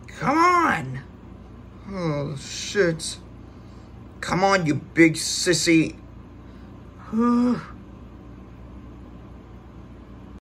Come on. Oh, shit. Come on, you big sissy.